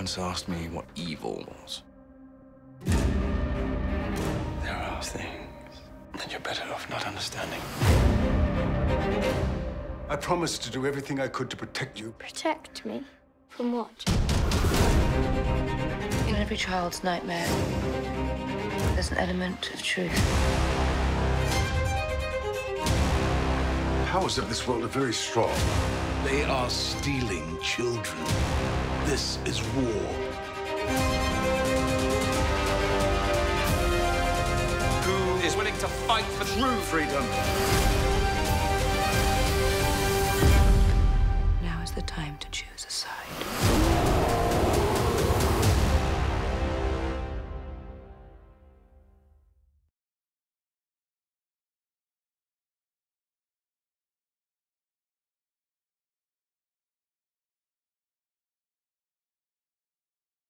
once asked me what evil was. There are things that you're better off not understanding. I promised to do everything I could to protect you. Protect me? From what? In every child's nightmare, there's an element of truth. Powers of this world are very strong. They are stealing children. This is war. Who is willing to fight for true freedom? Now is the time to choose a side.